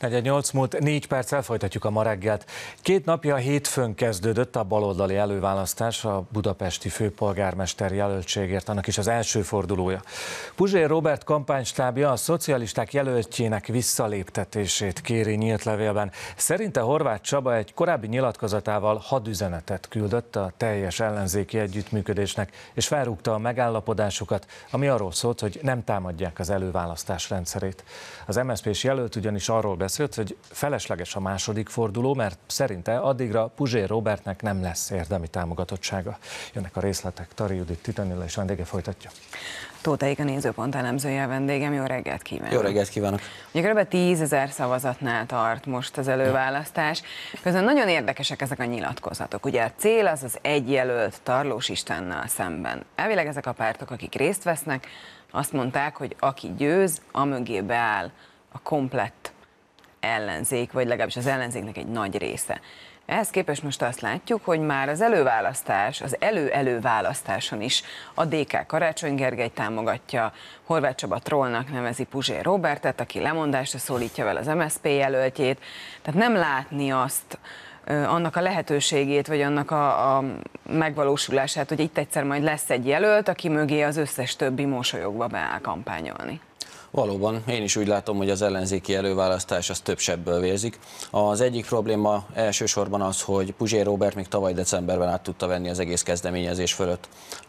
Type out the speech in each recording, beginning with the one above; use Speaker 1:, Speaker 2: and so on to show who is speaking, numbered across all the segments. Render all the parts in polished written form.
Speaker 1: 4:08 múlt 4 perccel folytatjuk a ma reggelt. 2 napja hétfőn kezdődött a baloldali előválasztás a budapesti főpolgármester jelöltségért, annak is az első fordulója. Puzsér Róbert kampánystábja a szocialisták jelöltjének visszaléptetését kéri nyílt levélben. Szerinte Horváth Csaba egy korábbi nyilatkozatával hadüzenetet küldött a teljes ellenzéki együttműködésnek, és felrúgta a megállapodásukat, ami arról szólt, hogy nem támadják az előválasztás rendszerét. Az MSZP-s jelölt ugyanis arról beszélt, hogy felesleges a második forduló, mert szerinte addigra Puzsér Róbertnek nem lesz érdemi támogatottsága. Jönnek a részletek, Tari Judit Titanilla és vendége folytatja.
Speaker 2: Tóth Eik, a Nézőpont elemzője a vendégem, jó reggelt kívánok!
Speaker 3: Jó reggelt kívánok!
Speaker 2: Ugye kb. 10 000 szavazatnál tart most az előválasztás, közben nagyon érdekesek ezek a nyilatkozatok. Ugye a cél az egy jelölt Tarlós Istvánnal szemben. Elvileg ezek a pártok, akik részt vesznek, azt mondták, hogy aki győz, amögé beáll a komplett ellenzék, vagy legalábbis az ellenzéknek egy nagy része. Ehhez képest most azt látjuk, hogy már az előválasztás, az előválasztáson is a DK Karácsony Gergelyt támogatja, Horváth Csaba trollnak nevezi Puzsér Róbertet, aki lemondásra szólítja vele az MSZP jelöltjét. Tehát nem látni azt, annak a lehetőségét, vagy annak a megvalósulását, hogy itt egyszer majd lesz egy jelölt, aki mögé az összes többi mosolyogva beáll kampányolni.
Speaker 3: Valóban, én is úgy látom, hogy az ellenzéki előválasztás az több sebből vérzik. Az egyik probléma elsősorban az, hogy Puzsér Róbert még tavaly decemberben át tudta venni az egész kezdeményezés fölött,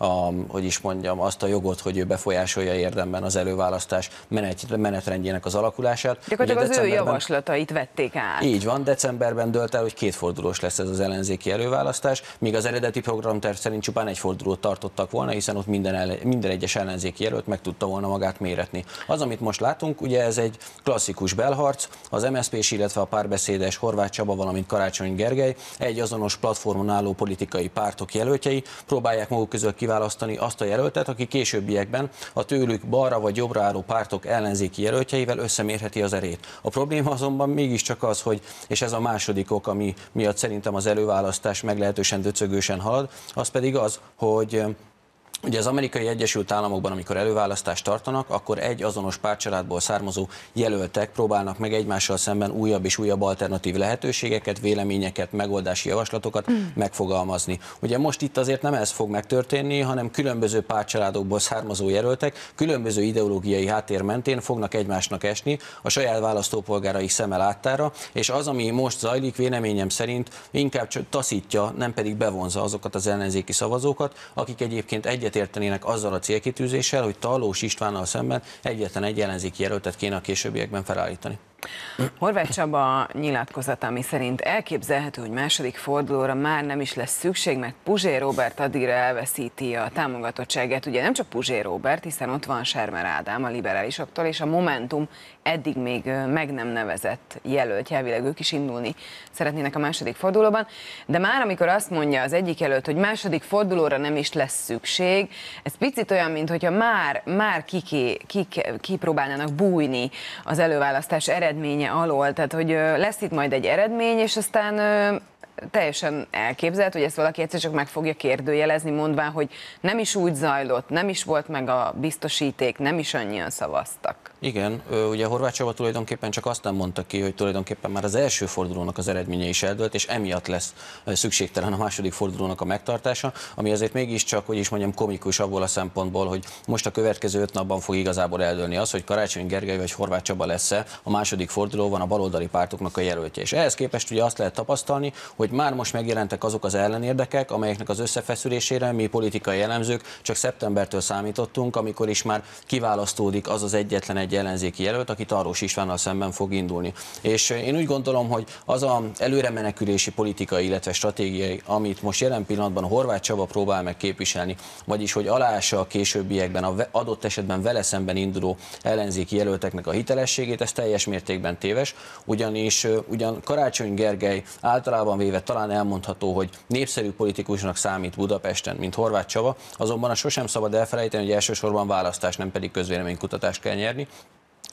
Speaker 3: azt a jogot, hogy ő befolyásolja érdemben az előválasztás menetrendjének az alakulását.
Speaker 2: Gyakorlatilag az ő javaslatait vették át.
Speaker 3: Így van, decemberben dölt el, hogy 2 fordulós lesz ez az ellenzéki előválasztás, míg az eredeti programterv szerint csupán 1 fordulót tartottak volna, hiszen ott minden egyes ellenzéki jelölt meg tudta volna magát méretni. Az, amit most látunk, ugye ez egy klasszikus belharc, az MSZP-s, illetve a párbeszédes Horváth Csaba, valamint Karácsony Gergely, egy azonos platformon álló politikai pártok jelöltjei próbálják maguk között kiválasztani azt a jelöltet, aki későbbiekben a tőlük balra vagy jobbra álló pártok ellenzéki jelöltjeivel összemérheti az erét. A probléma azonban mégiscsak az, hogy, és ez a második ok, ami miatt szerintem az előválasztás meglehetősen döcögősen halad, az pedig az, hogy ugye az Amerikai Egyesült Államokban, amikor előválasztást tartanak, akkor egy azonos pártcsaládból származó jelöltek próbálnak meg egymással szemben újabb és újabb alternatív lehetőségeket, véleményeket, megoldási javaslatokat megfogalmazni. Ugye most itt azért nem ez fog megtörténni, hanem különböző pártcsaládokból származó jelöltek különböző ideológiai háttér mentén fognak egymásnak esni a saját választópolgárai szeme láttára, és az, ami most zajlik, véleményem szerint inkább csak taszítja, nem pedig bevonza azokat az ellenzéki szavazókat, akik egyébként egyetértenének azzal a célkitűzéssel, hogy Tarlós Istvánnal szemben egyetlen egy ellenzéki jelöltet kéne a későbbiekben felállítani.
Speaker 2: Horváth Csaba nyilatkozata, ami szerint elképzelhető, hogy második fordulóra már nem is lesz szükség, mert Puzsér Róbert addigra elveszíti a támogatottságát. Ugye nem csak Puzsér Róbert, hiszen ott van Sermer Ádám a liberálisoktól, és a Momentum eddig még meg nem nevezett jelölt, elvileg ők is indulni szeretnének a második fordulóban, de már amikor azt mondja az egyik jelölt, hogy második fordulóra nem is lesz szükség, ez picit olyan, mintha már kipróbálnának bújni az előválasztás eredménye alól, tehát hogy lesz itt majd egy eredmény, és aztán teljesen elképzelhető, hogy ezt valaki egyszer csak meg fogja kérdőjelezni, mondván, hogy nem is úgy zajlott, nem is volt meg a biztosíték, nem is annyian szavaztak.
Speaker 3: Igen, ugye Horváth Csaba tulajdonképpen csak azt nem mondta ki, hogy tulajdonképpen már az első fordulónak az eredménye is eldőlt, és emiatt lesz szükségtelen a második fordulónak a megtartása, ami azért mégiscsak, hogy is mondjam, komikus abból a szempontból, hogy most a következő 5 napban fog igazából eldőlni az, hogy Karácsony Gergely vagy Horváth Csaba lesz-e a második fordulóban a baloldali pártoknak a jelöltje. És ehhez képest ugye azt lehet tapasztalni, hogy már most megjelentek azok az ellenérdekek, amelyeknek az összefeszülésére mi politikai elemzők csak szeptembertől számítottunk, amikor is már kiválasztódik az az egyetlen egy ellenzéki jelölt, aki Tarlós Istvánnal szemben fog indulni. És én úgy gondolom, hogy az az előremenekülési politikai, illetve stratégiai, amit most jelen pillanatban Horváth Csaba próbál meg képviselni, vagyis hogy aláássa a későbbiekben adott esetben vele szemben induló ellenzéki jelölteknek a hitelességét, ez teljes mértékben téves, ugyanis Karácsony Gergely általában véve talán elmondható, hogy népszerű politikusnak számít Budapesten, mint Horváth Csaba, azonban azt sosem szabad elfelejteni, hogy elsősorban választást, nem pedig közvéleménykutatást kell nyerni.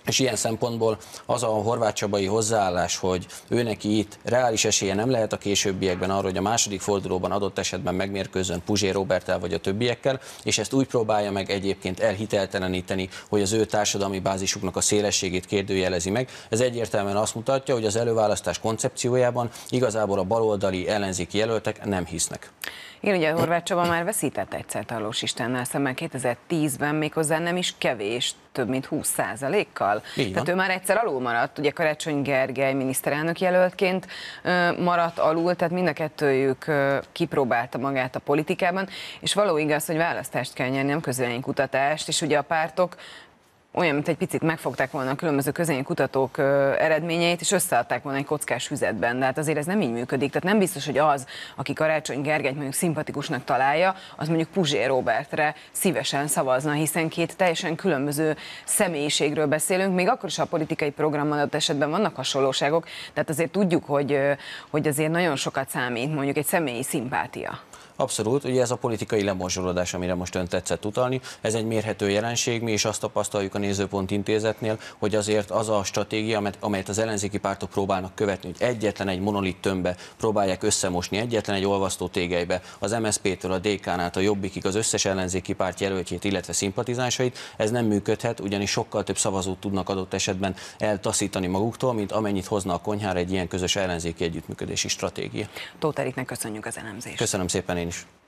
Speaker 3: És ilyen szempontból az a Horváth Csabai hozzáállás, hogy ő neki itt reális esélye nem lehet a későbbiekben arra, hogy a második fordulóban adott esetben megmérkőzzön Puzsé Roberttel vagy a többiekkel, és ezt úgy próbálja meg egyébként elhitelteleníteni, hogy az ő társadalmi bázisuknak a szélességét kérdőjelezi meg. Ez egyértelműen azt mutatja, hogy az előválasztás koncepciójában igazából a baloldali ellenzéki jelöltek nem hisznek.
Speaker 2: Igen, ugye Horváth Csaba már veszített egyszer Tarlós Istennel szemben 2010-ben, méghozzá nem is kevés, több mint 20%-kal. Tehát ő már egyszer alul maradt, ugye Karácsony Gergely miniszterelnök jelöltként maradt alul, tehát mind a kettőjük kipróbálta magát a politikában, és való igaz, hogy választást kell nyerni, nem közvéleménykutatást, és ugye a pártok olyan, mint egy picit megfogták volna a különböző közvéleménykutatók eredményeit, és összeadták volna egy kockás füzetben. De hát azért ez nem így működik. Tehát nem biztos, hogy az, aki Karácsony Gergelyt mondjuk szimpatikusnak találja, az mondjuk Puzsé Robertre szívesen szavazna, hiszen két teljesen különböző személyiségről beszélünk, még akkor is a politikai programban adott esetben vannak hasonlóságok, tehát azért tudjuk, hogy azért nagyon sokat számít mondjuk egy személyi szimpátia.
Speaker 3: Abszolút, ugye ez a politikai lemorzsolódás, amire most ön tetszett utalni, ez egy mérhető jelenség, mi is azt tapasztaljuk a Nézőpont Intézetnél, hogy azért az a stratégia, amelyet az ellenzéki pártok próbálnak követni, hogy egyetlen egy monolit tömbbe próbálják összemosni, egyetlen egy olvasztó tégelybe az MSZP-től, a DK-n át a Jobbikig az összes ellenzéki párt jelöltjét, illetve szimpatizánsait, ez nem működhet, ugyanis sokkal több szavazót tudnak adott esetben eltaszítani maguktól, mint amennyit hozna a konyhára egy ilyen közös ellenzéki együttműködési stratégia.
Speaker 2: Tóth Eriknek köszönjük az elemzést.
Speaker 3: Köszönöm szépen én is.